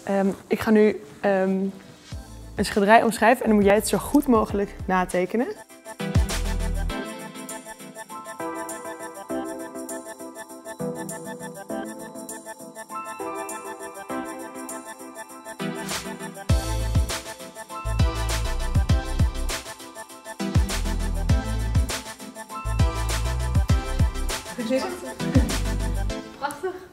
Ik ga nu een schilderij omschrijven en dan moet jij het zo goed mogelijk natekenen. Prachtig.